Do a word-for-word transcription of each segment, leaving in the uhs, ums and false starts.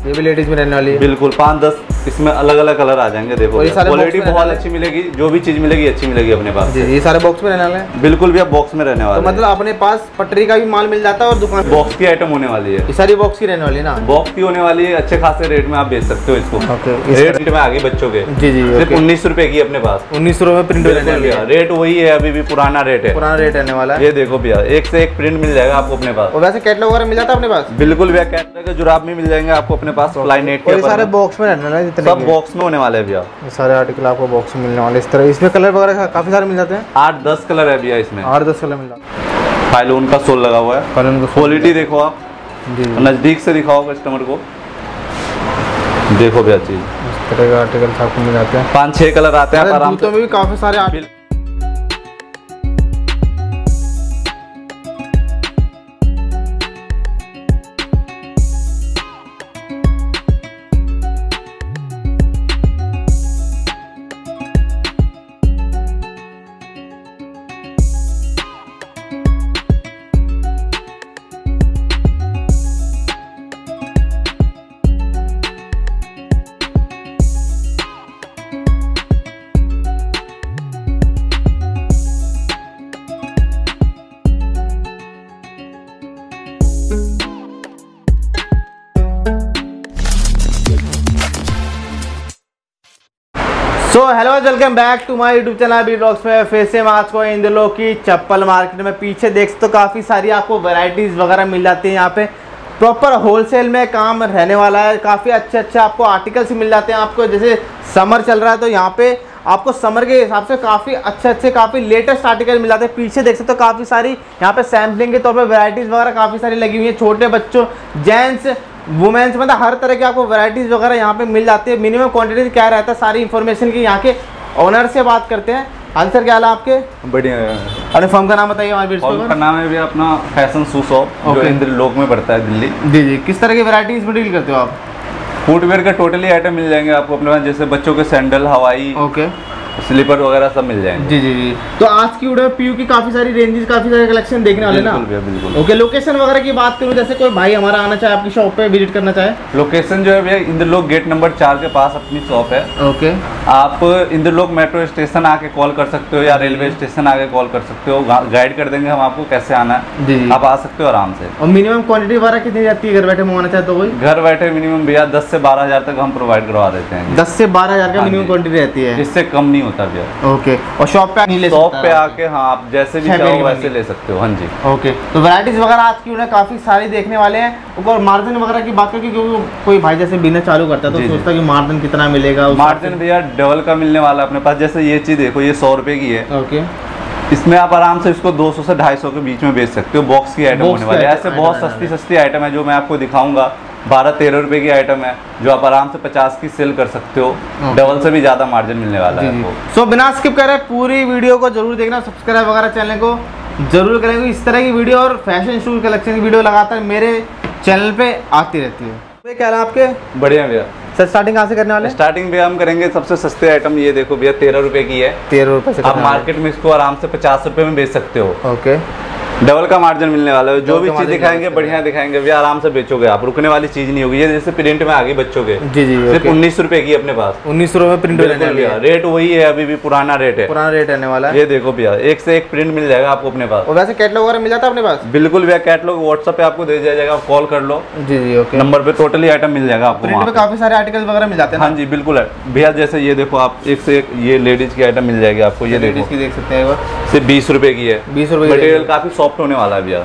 ये भी लेडीज में रहने वाली है। बिल्कुल पाँच दस इसमें अलग अलग कलर आ जाएंगे। देखो क्वालिटी बहुत अच्छी मिलेगी, जो भी चीज मिलेगी अच्छी मिलेगी अपने पास। जी, ये सारे बॉक्स में रहने वाले हैं। बिल्कुल भी आप बॉक्स में रहने वाले तो मतलब अपने पास पटरी का भी माल मिल जाता है और दुकान बॉक्स की आइटम होने वाली है। ये सारी बॉक्स की रहने वाली है ना? बॉक्स की होने वाली है, अच्छे खासे रेट में आप बेच सकते हो इसको। रेट में आगे बच्चों के जी जी सिर्फ उन्नीस रुपए की अपने पास। उन्नीस रुपए में प्रिंट रहने वाली है। रेट वही है, अभी भी पुराना रेट है, पुराना रेट रहने वाला है। ये देखो भैया एक से एक प्रिंट मिल जाएगा आपको अपने पास। और वैसे कैटलॉग वगैरह मिल जाता है अपने पास? बिल्कुल भैया कैटलॉग के जुराब में मिल जाएंगे आपको अपने पास। फ्लाई नेट के सारे बॉक्स में रहने वाले हैं, सब बॉक्स में होने वाले हैं भैया। सारे आर्टिकल आपको बॉक्स में मिलने वाले इस तरह। इसमें कलर वगैरह काफी सारे मिल जाते हैं। आठ दस कलर है भैया इसमें, आठ दस कलर मिल जाते हैं। फाइलोन का सोल लगा हुआ है। क्वालिटी देखो आप, नजदीक से दिखाओ कस्टमर को। देखो भैया चीज इस तरह के आर्टिकल आपको मिल जाते हैं। पाँच छह कलर आते हैं आराम से। जूतों में भी काफी सारे article. So hello welcome back to my YouTube channel B blogs में। फिर से हम आज को इन दिनों की चप्पल मार्केट में पीछे देख सकते हो, काफ़ी सारी आपको वैरायटीज़ वगैरह मिल जाती हैं। यहाँ पे प्रॉपर होलसेल में काम रहने वाला है। काफ़ी अच्छे अच्छे आपको आर्टिकल्स मिल जाते हैं। आपको जैसे समर चल रहा है तो यहाँ पे आपको समर के हिसाब से काफ़ी अच्छे अच्छे काफ़ी लेटेस्ट आर्टिकल मिल जाते हैं। पीछे देख सकते हो काफ़ी सारी यहाँ पे सैम्पलिंग के तौर पर वैरायटीज़ वगैरह काफ़ी सारी लगी हुई है। छोटे बच्चों, जेंट्स, वुमेन्स, मतलब हर तरह की आपको वैरायटीज़ वगैरह यहाँ पे मिल जाती है। मिनिमम क्वांटिटी क्या रहता है, सारी इन्फॉर्मेशन की यहाँ के ओनर से बात करते हैं। हाँ सर, क्या हाल है आपके? बढ़िया। अपने फर्म का नाम बताइए हमारे। फर्म का नाम है भी अपना फैशन शू शॉप, जो इंद्र लोक में पड़ता है दिल्ली। जी जी। किस तरह की वैरायटीज में डील करते हो आप? फुटवेयर का टोटली आइटम मिल जाएंगे आपको अपने पास, जैसे बच्चों के सैंडल, हवाई, ओके, स्लीपर वगैरह सब मिल जाएंगे। जी जी जी। तो आज की वीडियो में पीयू की काफी सारी रेंजेस, काफी सारे कलेक्शन देखने वाले ना? बिल्कुल बिल्कुल। ओके, लोकेशन वगैरह की बात करूं, जैसे कोई भाई हमारा आना चाहे आपकी शॉप पे विजिट करना चाहे? लोकेशन जो है भैया इंद्रलोक गेट नंबर चार के पास अपनी शॉप है। ओके, आप इंद्रलोक मेट्रो स्टेशन आके कॉल कर सकते हो या रेलवे स्टेशन आके कॉल कर सकते हो, गाइड कर देंगे हम आपको कैसे आना है। जी, आप आ सकते हो आराम से। और मिनिमम क्वांटिटी वगैरह कितनी जाती है घर बैठे मंगवाना चाहे तो? कोई घर बैठे मिनिमम भैया दस से बारह हजार तक हम प्रोवाइड करवा देते हैं। दस से बारह हजार का मिनिमम क्वांटिटी रहती है, इससे कम नहीं होता भैया। ओके, और शॉप पे नहीं ले शॉप पे आके हाँ आप जैसे भी चाहो वैसे ले सकते हो। हाँ जी। ओके, तो वैरायटीज वगैरह आज की उन्हें काफी सारी देखने वाले हैं। और मार्जिन वगैरह की बात करें, क्योंकि कोई भाई जैसे बिजनेस चालू करता है तो सोचता है कि मार्जिन कितना मिलेगा। मार्जिन भैया डबल का मिलने वाला है अपने पास। जैसे ये चीज देखो, ये सौ रुपए की है। ओके, इसमें आप आराम से इसको दो सौ से ढाई सौ के बीच में बेच सकते हो। बॉक्स की आइटम होने वाली है। ऐसे बहुत सस्ती सस्ती आइटम है जो मैं आपको दिखाऊंगा। बारह तेरह रुपए की आइटम है जो आप आराम से पचास की सेल कर सकते हो। डबल से भी ज्यादा मार्जिन मिलने वाला है आपको। सो बिना स्किप करे पूरी वीडियो को जरूर देखना, सब्सक्राइब वगैरह चैनल को जरूर करेंगे। इस तरह की वीडियो और फैशन शूज कलेक्शन की वीडियो लगातार मेरे चैनल पे आती रहती है। क्या है आपके? बढ़िया भैया। सर स्टार्टिंग कहाँ से करने वाले? स्टार्टिंग भैया हम करेंगे सबसे सस्ते आइटम। ये देखो भैया तेरह रुपए की है। तेरह रुपए से आप मार्केट में इसको आराम से पचास रुपए में बेच सकते हो। ओके, डबल का मार्जिन मिलने वाला है। जो भी चीज दिखाएंगे बढ़िया दिखाएंगे भैया, आराम से बेचोगे आप, रुकने वाली चीज नहीं होगी। ये जैसे प्रिंट में आगे बच्चों के जी जी सिर्फ उन्नीस रुपए की अपने पास। उन्नीस रुपए में प्रिंट रहने वाली है। रेट वही है, अभी भी पुराना रेट है, पुराना रेट रहने वाला है। ये देखो भैया एक से एक प्रिंट मिल जाएगा आपको अपने पास। और वैसे कैटलॉग वगैरह मिल जाता है अपने पास? बिल्कुल भैया, कैटलॉग व्हाट्सएप पे आपको दे दिया जाएगा, कॉल कर लो। जी जी, ओके, नंबर पे टोटली आइटम मिल जाएगा आपको। प्रिंट में काफी सारे आर्टिकल वगैरह मिल जाते हैं। हाँ जी बिल्कुल है भैया। जैसे ये देखो आप, एक से एक ये लेडीज की आइटम मिल जाएगी आपको। ये लेडीज की देख सकते हैं, सिर्फ बीस रुपए की है। बीस रुपए मटेरियल काफी सॉफ्ट होने वाला है भैया।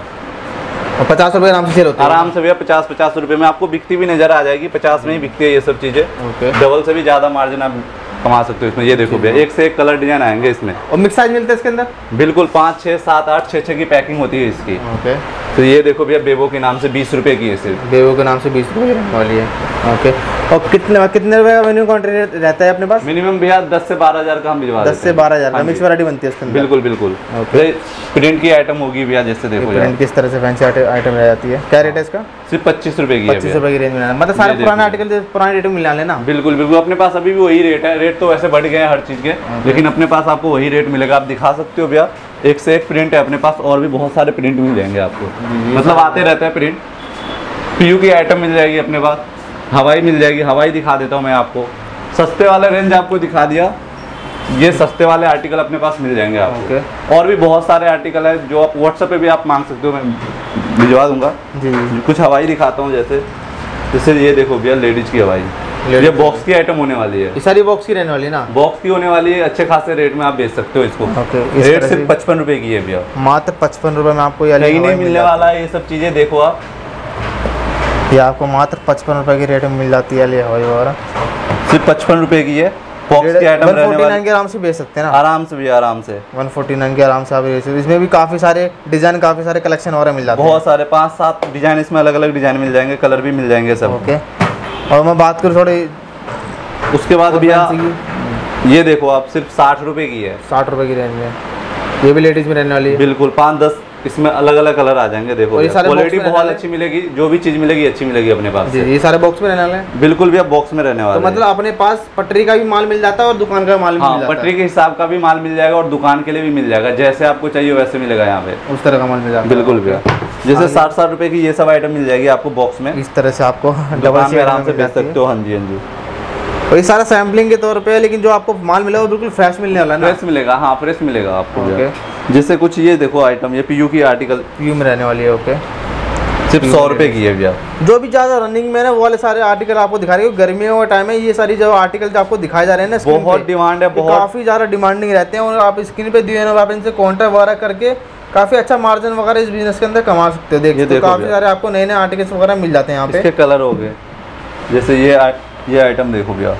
और पचास रुपए आराम से सेल होता है। आराम से भैया पचास पचास रुपए में आपको बिकती भी नजर आ जाएगी। पचास में ही बिकती है ये सब चीजें। ओके, डबल से भी ज्यादा मार्जिन आप कमा सकते हो इसमें। ये देखो भैया एक से एक कलर डिजाइन आएंगे इसमें। और मिक्स साइज मिलता है इसके अंदर? बिल्कुल, पाँच छः सात आठ छः छः की पैकिंग होती है इसकी। ओके, तो ये देखो भैया बेबो के नाम से बीस रुपए की है सिर्फ। बेबो के नाम से बीस रुपए की वाली है। ओके, और कितने कितने रुपए का मिनिमम क्वांटिटी रहता है अपने पास? मिनिमम भैया दस से बारह हजार का हम भिजवा दस से बारह हजार का मिक्स वैरायटी बनती है इसके अंदर? बिल्कुल बिल्कुल। प्रिंट की आइटम होगी भैया, जैसे देखो प्रिंट किस तरह से फैंसी आइटम रह जाती है। क्या रेट है इसका? सिर्फ पच्चीस रुपए की है। पच्चीस रुपए की रेंज में, मतलब सारे पुराने आर्टिकल पुराने रेट में मिला लेना। बिल्कुल बिल्कुल, अपने पास अभी भी वही रेट है। रेट तो वैसे बढ़ गए हैं हर चीज के, लेकिन अपने पास आपको वही रेट मिलेगा। आप दिखा सकते हो भैया, एक से एक प्रिंट है अपने पास। और भी बहुत सारे प्रिंट मिल जाएंगे आपको, मतलब आते रहता है प्रिंट। पीयू की आइटम मिल जाएगी अपने पास। हवाई मिल जाएगी, हवाई दिखा देता हूँ मैं आपको। सस्ते वाला रेंज आपको दिखा दिया, ये सस्ते वाले आर्टिकल अपने पास मिल जाएंगे आपको। okay. और भी बहुत सारे आर्टिकल है जो आप व्हाट्सएप पे भी आप मांग सकते हो, मैं भिजवा दूंगा जी। कुछ हवाई दिखाता हूँ, जैसे जैसे ये देखो भैया लेडीज की हवाई, ये बॉक्स की आइटम होने वाली है। ये सारी बॉक्स की रहने वाली है ना? बॉक्स की होने वाली है, अच्छे खासे रेट में आप बेच सकते हो इसको। okay, इस रेट सिर्फ पचपन रुपए की है भैया, मात्र पचपन रुपए में आपको ये नहीं नहीं मिलने वाला है। ये सब चीजें देखो आप, ये आपको मात्र पचपन रुपए की रेट में मिल जाती है ये हवाई वगैरह, सिर्फ पचपन रुपए की है। बॉक्स की आइटम रहने वाली, के आराम से बेच सकते हैं ना? आराम से भी, आराम से वन फोर्टी नाइन के आराम से आप बेच सकते हैं। इसमें भी काफी सारे डिजाइन, काफी सारे कलेक्शन और मिल जाते हैं, बहुत सारे पाँच सात डिजाइन इसमें अलग अलग डिजाइन मिल जाएंगे, कलर भी मिल जाएंगे सब। ओके। और मैं बात करूँ थोड़ी उसके बाद भैया ये देखो आप, सिर्फ साठ रुपए की है, साठ रुपए की रेंज में, ये भी लेडीज में रहने वाली है। बिल्कुल पाँच दस इसमें अलग अलग कलर आ जाएंगे। देखो क्वालिटी बहुत अच्छी मिलेगी, जो भी चीज मिलेगी अच्छी मिलेगी अपने पास। जी, ये सारे बॉक्स में रहने वाले हैं? बिल्कुल भैया बॉक्स में रहने वाले। तो मतलब अपने पास पटरी का भी माल मिल जाता है और दुकान का माल भी हाँ, मिल जाता है? पटरी के हिसाब का भी माल मिल जाएगा और दुकान के लिए भी मिल जाएगा, जैसे आपको चाहिए वैसे मिलेगा यहाँ पे, उस तरह का माल मिल जाएगा। बिल्कुल भैया, जैसे साठ साठ रुपए की ये सब आइटम मिल जाएगी आपको बॉक्स में, इस तरह से आपको डबल में आराम से बेच सकते हो। हाँ जी, हाँ जी। और ये सारा सैम्पलिंग के तौर पे है, लेकिन जो आपको माल मिलेगा वो बिल्कुल फ्रेश मिलने वाला है ना? फ्रेश मिलेगा, हाँ फ्रेश मिलेगा आपको। जैसे कुछ ये देखो आइटम, ये पीयू की आर्टिकल, पीयू में रहने वाली है। ओके, सिर्फ सौ रुपए की है भैया। जो भी ज्यादा रनिंग में है वो वाले सारे आर्टिकल आपको दिखा रहे हैं, गर्मियों का टाइम है, ये सारी जो आर्टिकल जो आपको दिखाए जा रहे हैं ना, बहुत डिमांड है, बहुत काफी ज्यादा डिमांडिंग रहते हैं। और आप स्क्रीन पे दिए आप इनसे कॉन्टैक्ट वगैरह करके काफी अच्छा मार्जिन वगैरह इस बिजनेस के अंदर कमा सकते हो। देखिए काफी सारे आपको नए नए आर्टिकल्स वगैरह मिल जाते हैं यहाँ पे। इसके कलर हो गए, जैसे ये ये आइटम देखो भैया,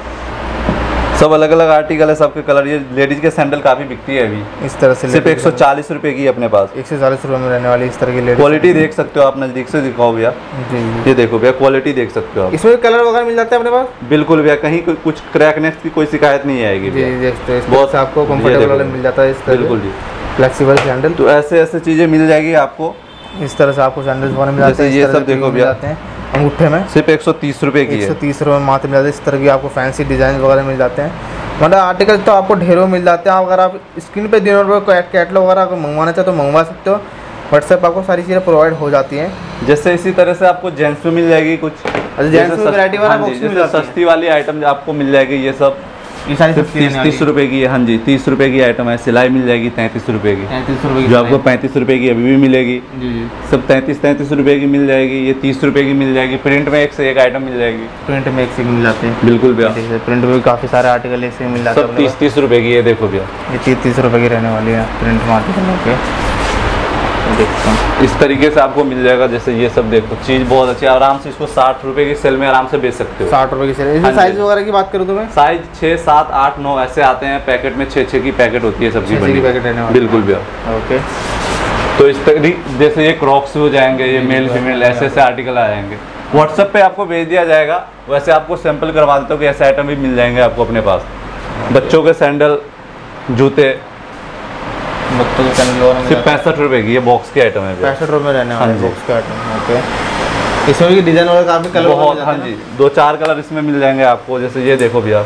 सब अलग अलग आर्टिकल है, सबके कलर। ये लेडीज के सैंडल काफी बिकती है अभी, इस तरह से सिर्फ एक सौ चालीस रुपए की अपने पास, एक सौ चालीस रुपए में रहने वाली इस तरह की। क्वालिटी देख सकते हो आप, नजदीक से दिखाओ भैया जी, ये देखो भैया क्वालिटी देख सकते हो आप। इसमें कलर वगैरह मिल जाता है अपने पास? बिल्कुल भैया, कहीं कुछ क्रैकनेस की कोई शिकायत नहीं आएगी। बहुत आपको कंफर्टेबल मिल जाता है, बिल्कुल जी फ्लेक्सिबल सैंडल। तो ऐसे ऐसे चीजें मिल जाएगी आपको, इस तरह से आपको सैंडल्स वगैरह मिल जाते हैं। ये सब देखो भैया, अंगूठे में सिर्फ एक सौ तीस रुपए की है, एक सौ तीस रुपए में मात्र मिल जाते हैं। इस तरह की आपको फैंसी डिजाइन वगैरह मिल जाते हैं, मतलब आर्टिकल तो आपको ढेरों मिल जाते हैं। अगर आप स्क्रीन पे दिनों रुपये कैटलॉग वगैरह अगर मंगवाना चाहे तो मंगवा सकते हो, व्हाट्सएप आपको सारी चीज़ें प्रोवाइड हो जाती हैं। जैसे इसी तरह से आपको जेंट्स में मिल जाएगी कुछ, जेंट्स में वैरायटी वाला बॉक्स मिल जाती है, सस्ती वाली आइटम आपको मिल जाएगी। ये सब ये सारी तीस तीस रुपए की है। हाँ जी, तीस रुपए की आइटम है। सिलाई मिल जाएगी तैंतीस रुपए की, तैंतीस रुपए की, जो आपको पैंतीस रुपए की अभी भी मिलेगी जी जी। सब तैंतीस तैंतीस रुपए की मिल जाएगी, ये तीस रुपए की मिल जाएगी। प्रिंट में एक से एक आइटम मिल जाएगी, प्रिंट में एक से एक मिल जाते हैं। बिल्कुल भैया, प्रिंट में काफ़ी सारे आर्टिकल ऐसे मिल जाते हैं, सब तीस तीस रुपए की। ये देखो भैया, ये तीस तीस रुपए की रहने वाली है प्रिंट में आर्टिकल के, देखता हूँ इस तरीके से आपको मिल जाएगा। जैसे ये सब देखो, चीज़ बहुत अच्छी है, आराम से इसको साठ रुपए की सेल में आराम से बेच सकते हो। साठ रुपए की सेल। इसमें साइज वगैरह की बात करूँ तो मैं, साइज छः सात आठ नौ ऐसे आते हैं पैकेट में, छः छः की पैकेट होती है सबकी बनी पैकेट रहने वाली। बिल्कुल भैया। ओके, तो इस तरीके जैसे ये क्रॉक्स हो जाएंगे, ये मेल फीमेल ऐसे ऐसे आर्टिकल आ जाएंगे, व्हाट्सएप पे आपको भेज दिया जाएगा। वैसे आपको सैंपल करवा देता हूँ कि ऐसे आइटम भी मिल जाएंगे आपको अपने पास। बच्चों के सैंडल, जूते, बच्चों के सैंडल सिर्फ पैंसठ रुपए की, ये बॉक्स की आइटम है, पैंसठ रुपए में रहने वाले बॉक्स का आइटम। ओके, इसमें भी डिजाइन वगैरह काफी कलर बहुत, हाँ जी, दो चार कलर इसमें मिल जाएंगे आपको। जैसे ये देखो भैया,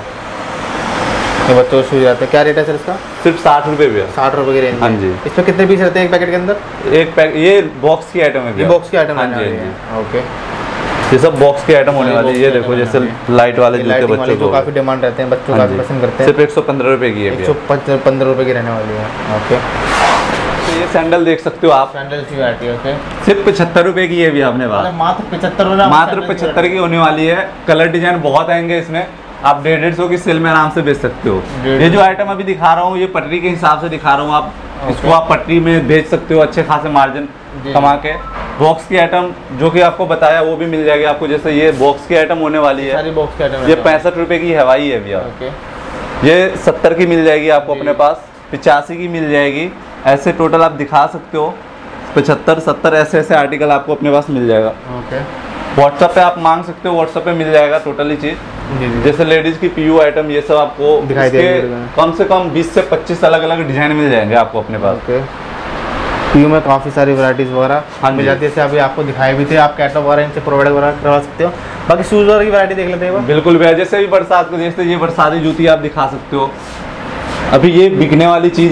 ये बच्चों को शूज जाते हैं, क्या रेट है सर इसका? सिर्फ साठ रुपए भैया, साठ रुपए की रेंज। हाँ जी। इसमें कितने पीस रहते हैं एक पैकेट के अंदर? एक पैकेट, ये बॉक्स की आइटम है भैया, बॉक्स की आइटम। हाँ जी। ओके, ये सब बॉक्स की आइटम होने वाली है। ये देखो, जैसे लाइट वाले जूते बच्चों को काफी डिमांड रहते हैं, बच्चों काफी पसंद करते हैं। सिर्फ एक सौ पंद्रह रुपए की है, एक सौ पंद्रह रुपए की रहने वाली है। ओके, ये सैंडल देख सकते हो आप, सैंडल की वैरायटी। ओके, सिर्फ पचहत्तर रुपए की है भी अपने पास, मात्र पचहत्तर रुपए, मात्र पचहत्तर की होने वाली है। कलर डिजाइन बहुत आएंगे इसमें, आप डेढ़ डेढ़ सौ की सेल में आराम से बेच सकते हो। ये जो आइटम अभी दिखा रहा हूँ, ये पटरी के हिसाब से दिखा रहा हूँ, आप इसको आप पटरी में बेच सकते हो अच्छे खासे मार्जिन कमा के। बॉक्स की आइटम जो कि आपको बताया वो भी मिल जाएगी आपको। जैसे ये बॉक्स की आइटम होने वाली है, सारी बॉक्स की आइटम। ये पैंसठ रुपए की हवाई है भैया। ये सत्तर की मिल जाएगी आपको अपने पास, पिचासी की मिल जाएगी। ऐसे टोटल आप दिखा सकते हो, पचहत्तर सत्तर ऐसे ऐसे आर्टिकल आपको अपने पास मिल जाएगा। ओके, व्हाट्सएप पे आप मांग सकते हो, व्हाट्सएप पे मिल जाएगा टोटली चीज़। जैसे लेडीज़ की पीयू आइटम, ये सब आपको दिखाई देगा। कम से कम बीस से पच्चीस अलग अलग डिजाइन मिल जाएंगे आपको अपने पास। ओके, पीयू में काफ़ी सारी वैराइटीज़ वगैरह हाँ मिल जाती है। जैसे अभी आपको दिखाए भी थे, आप कैटलॉग वगैरह इनसे प्रोवाइड वगैरह करवा सकते हो। बाकी शूज़ वगैरह की वैरायटी देख लेते हैं। बिल्कुल भैया, जैसे भी बरसात को, जैसे ये बरसाती जूती आप दिखा सकते हो। अभी ये बिकने वाली चीज़ है,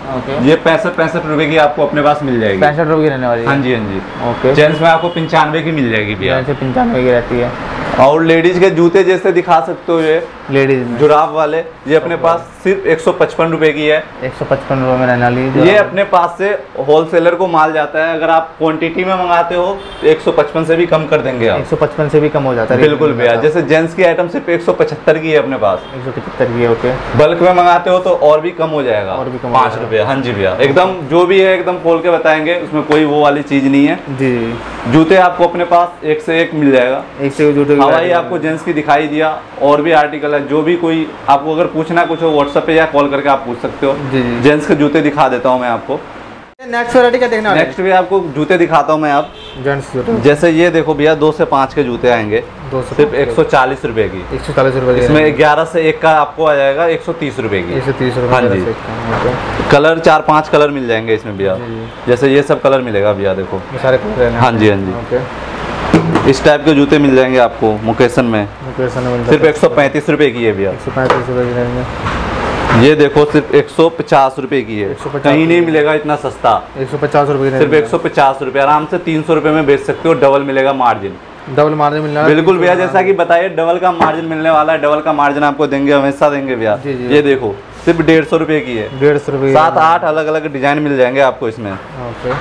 ओके। ये पैंसठ पैंसठ रुपए की आपको अपने पास मिल जाएगी। पैंसठ रुपए की रहने वाली है। हाँ जी हाँ जी। ओके। जेंट्स में आपको पंचानवे की मिल जाएगी भैया। पंचानवे की रहती है। और लेडीज के जूते जैसे दिखा सकते हो, ये लेडीज में जुराब वाले, ये अपने पास सिर्फ एक सौ पचपन रुपए की है। एक सौ पचपन रुपए में रहने वाली है। ये अपने पास से होलसेलर को माल जाता है, अगर आप क्वांटिटी में मंगाते हो तो एक सौ पचपन से भी कम कर देंगे आप। एक सौ पचपन से भी कम हो जाता है। बिल्कुल भैया। जैसे जेंट्स की आइटम सिर्फ एक सौ पचहत्तर की है अपने पास। एक सौ पचहत्तर की है। ओके। बल्क में मंगाते हो तो और भी कम हो जाएगा, और भी कम पाँच रुपये। हाँ जी भैया, एकदम जो भी है एकदम खोल के बताएंगे, उसमें कोई वो वाली चीज नहीं है जी। जूते आपको अपने पास एक से एक मिल जाएगा। एक से एक जूते हवाई आपको जेंट्स की दिखाई दिया, और भी आर्टिकल है, जो भी कोई आपको अगर पूछना कुछ हो व्हाट्सएप पे या कॉल करके आप पूछ सकते हो। जी जी। जेंट्स के जूते दिखा देता हूँ मैं आपको। नेक्स्ट वैरायटी क्या देखना है? नेक्स्ट भी आपको जूते दिखाता हूँ मैं। आप जेंट्स जूते जैसे ये देखो भैया, दो से पाँच के जूते आएंगे, दो सौ सिर्फ एक सौ चालीस रुपए की। एक सौ चालीस रुपए। इसमें ग्यारह से एक का आपको आ जाएगा एक सौ तीस रुपए की। एक सौ तीस रुपए। हाँ जी। कलर चार पांच कलर मिल जाएंगे इसमें भैया। जैसे ये सब कलर मिलेगा भैया, देखो सारे कलर। हाँ जी हाँ जी। इस टाइप के जूते मिल जाएंगे आपको मुकेशन में, सिर्फ एक सौ पैंतीस रुपए की है भैया। एक सौ पैंतीस रुपए की रहेंगे। ये देखो सिर्फ एक सौ पचास रुपए की है, कहीं नहीं मिलेगा इतना सस्ता। एक सौ पचास रुपए की, सिर्फ एक सौ पचास रुपए, आराम से तीन सौ रुपए में बेच सकते हो। डबल मिलेगा मार्जिन, डबल मार्जिन मिलने वाला। बिल्कुल भैया, जैसा कि बताइए डबल का मार्जिन मिलने वाला है। डबल का मार्जिन आपको देंगे, हमेशा देंगे भैया। ये देखो सिर्फ डेढ़ सौ रुपए की है। डेढ़ सौ रुपए। सात आठ अलग अलग डिजाइन मिल जाएंगे आपको इसमें। ओके।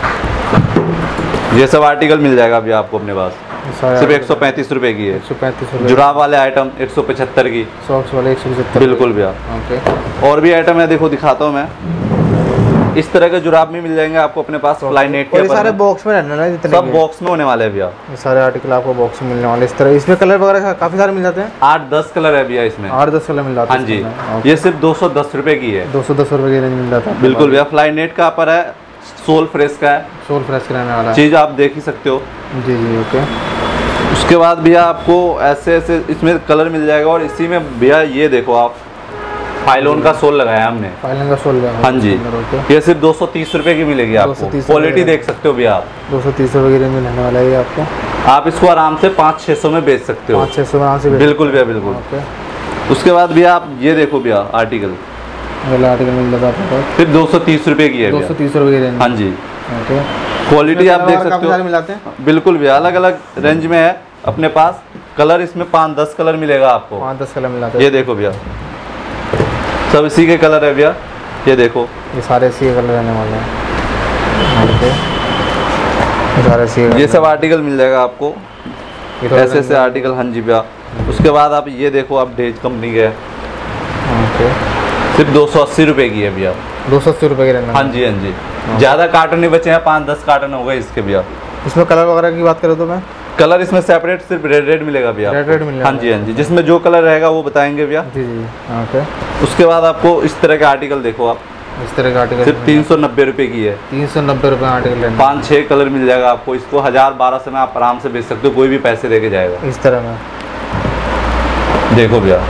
ये सब आर्टिकल मिल जाएगा भैया आपको अपने पास, सिर्फ एक सौ पैंतीस रुपए की है। एक सौ पैंतीस रुपए। जुराब वाले आइटम एक सौ पचहत्तर की। सॉक्स वाले एक सौ पचहत्तर। बिल्कुल भैया। ओके। और भी आइटम है, देखो दिखाता हूँ मैं। इस तरह के जुराब भी मिल जाएंगे आपको अपने पास फ्लाई नेट के। सारे बॉक्स में रहने वाले, सब बॉक्स में होने वाले हैं भैया। ये सारे आर्टिकल आपको बॉक्स में मिलने वाले इस तरह। इसमें कलर वगैरह काफी सारे मिल जाते हैं। आठ दस कलर है भैया इसमें। आठ दस कलर मिल जाते हैं। हाँ जी। ये सिर्फ दो सौ दस रुपए की है। दो सौ दस रुपए की रेंज मिल जाता है। बिल्कुल भैया। फ्लाई नेट का पर है, सोल फ्रेश का है। सोल फ्रेश का रहने वाला चीज आप देख ही सकते हो। जी जी। ओके। उसके बाद भैया आपको ऐसे ऐसे इसमें कलर मिल जाएगा, और इसी में भैया ये देखो आप, फाइलोन का सोल लगाया हमने। फाइलोन का सोल लगाया। हाँ जी। ये सिर्फ दो सौ तीस रुपए की मिलेगी आपको। क्वालिटी देख सकते हो भैया आप। दो सौ तीस रुपए की रेंज में रहने वाला है आपको। आप इसको आराम से पाँच छः सौ में बेच सकते हो। पाँच छः सौ में आराम से। बिल्कुल भैया बिल्कुल। उसके बाद भैया आप ये देखो भैया, आर्टिकल आर्टिकल मिल जाता है सिर्फ दो सौ तीस रुपए की है। दो सौ तीस रुपए की रेंज। हाँ जी। ओके। क्वालिटी आप देख सकते हो। मिलाते हैं। बिल्कुल भैया, अलग अलग रेंज में है अपने पास। कलर इसमें पाँच दस कलर मिलेगा आपको। पाँच दस कलर मिलाते हैं। ये देखो भैया, सब इसी के कलर है भैया। ये देखो, ये सारे इसी के कलर रहने वाले हैं। ये सारे इसी। ये सब आर्टिकल मिल जाएगा आपको, ऐसे ऐसे आर्टिकल। हाँ जी भैया। उसके बाद आप ये देखो, आप डेज कंपनी के, सिर्फ दो सौ अस्सी रुपए की है भैया। दो सौ अस्सी रुपए की रहने। हाँ जी हाँ जी। ज़्यादा कार्टन नहीं बचे हैं, पाँच दस कार्टन हो गए इसके भैया। इसमें कलर वगैरह की बात करें तो मैं, कलर इसमें सेपरेट सिर्फ रेड रेड मिलेगा भैया। रेड रेड मिलेगा। हाँ जी हाँ जी। जिसमें जो कलर रहेगा वो बताएंगे भैया। जी जी। ओके। उसके बाद आपको इस तरह के आर्टिकल देखो आप, इस तरह का आर्टिकल सिर्फ तीन सौ नब्बे रुपए की है। तीन सौ नब्बे रुपये आर्टिकल। पाँच छः कलर मिल जाएगा आपको। इसको हजार बारह सौ में आप आराम से बेच सकते हो, कोई भी पैसे दे के जाएगा। इस तरह में देखो भैया,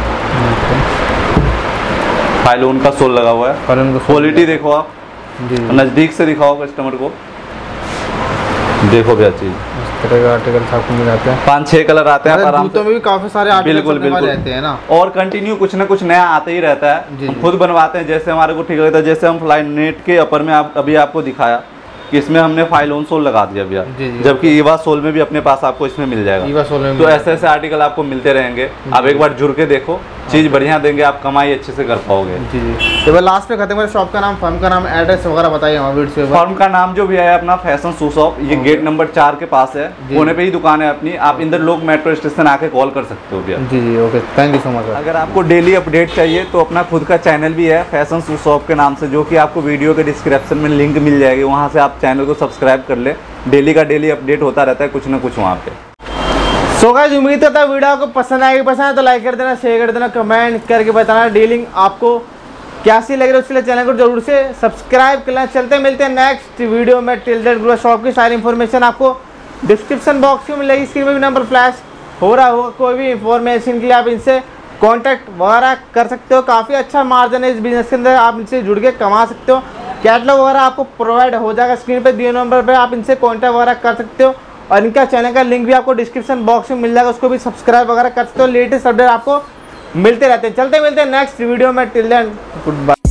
फाइलोन का सोल लगा हुआ है। क्वालिटी देखो आप, नज़दीक से दिखाओ कस्टमर को। देखो भैया चीज़, इस तरह का आर्टिकल आपको मिल जाते हैं। पाँच छः कलर आते हैं आराम से। में भी काफी सारे आर्टिकल बिल्कुल बिल्कुल रहते हैं ना। और कंटिन्यू कुछ ना कुछ नया आता ही रहता है। हम खुद बनवाते हैं जैसे हमारे को ठीक लगता है। जैसे हम फ्लाई नेट के अपर में आप अभी आपको दिखाया कि इसमें हमने फाइलोन सोल लगा दिया भैया, जबकि ईवा सोल में भी अपने पास आपको इसमें मिल जाएगा। ईवा सोल में तो ऐसे ऐसे आर्टिकल आपको मिलते रहेंगे। आप एक बार जुड़ के देखो, चीज़ बढ़िया देंगे, आप कमाई अच्छे से कर पाओगे। जी जी। तो लास्ट में खत्म, शॉप का नाम, फर्म का नाम, एड्रेस वगैरह बताइए हमारे वीडियो पे। फर्म का नाम जो भी है अपना फैशन शू शॉप, ये गेट नंबर चार के पास है, कोने पे ही दुकान है अपनी। आप इंदर लोग मेट्रो स्टेशन आके कॉल कर सकते हो भैया। जी जी। Okay, thank you so much. अगर आपको डेली अपडेट चाहिए तो अपना खुद का चैनल भी है फैशन शू शॉप के नाम से, जो कि आपको वीडियो के डिस्क्रिप्शन में लिंक मिल जाएगी। वहाँ से आप चैनल को सब्सक्राइब कर ले। डेली का डेली अपडेट होता रहता है कुछ ना कुछ वहाँ पे। सो गाइस, उम्मीद करता है वीडियो आपको पसंद आएगी। पसंद है तो लाइक कर देना, शेयर कर देना, कमेंट करके बताना डीलिंग आपको कैसी लग रही है। उसके लिए चैनल को जरूर से सब्सक्राइब करना। चलते मिलते हैं नेक्स्ट वीडियो में। टिल देन ग्रो शॉप की सारी इन्फॉर्मेशन आपको डिस्क्रिप्शन बॉक्स में मिलेगी। स्क्रीन में भी नंबर फ्लैश हो रहा होगा। कोई भी इंफॉर्मेशन के लिए आप इनसे कॉन्टैक्ट वगैरह कर सकते हो। काफ़ी अच्छा मार्जिन है इस बिजनेस के अंदर, आप इनसे जुड़ के कमा सकते हो। कैटलॉग वगैरह आपको प्रोवाइड हो जाएगा। स्क्रीन पे दिए नंबर पे आप इनसे कॉन्टैक्ट वगैरह कर सकते हो। और इनका चैनल का लिंक भी आपको डिस्क्रिप्शन बॉक्स में मिल जाएगा, उसको भी सब्सक्राइब वगैरह कर सकते हो। लेटेस्ट अपडेट आपको मिलते रहते हैं। चलते मिलते हैं नेक्स्ट वीडियो में। Till then good bye.